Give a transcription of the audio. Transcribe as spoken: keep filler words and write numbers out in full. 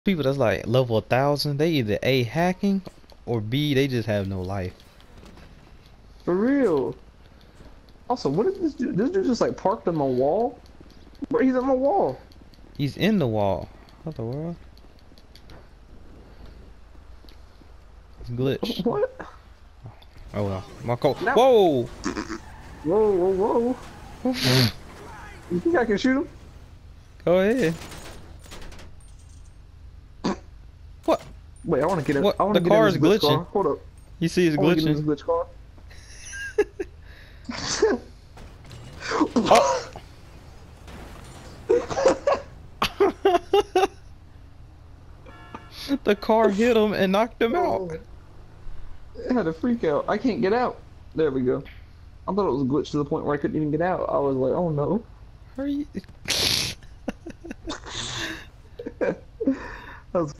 People that's like level a thousand, they either A hacking or B they just have no life. For real. Also, what did this dude? This dude just like parked on my wall? Where he's on my wall? He's in the wall. What the world? It's glitched. What? Oh well. My co- Now, Whoa! whoa, whoa, whoa. You think I can shoot him? Go ahead. What? Wait, I want to get in. What? I want The to get in car this is glitch glitching. car. Hold up. You see it's I want to get in glitching. this glitch car. Oh! The car hit him and knocked him out. Oh, it had a freak out. I can't get out. There we go. I thought it was a glitch to the point where I couldn't even get out. I was like, oh no. Hurry. That was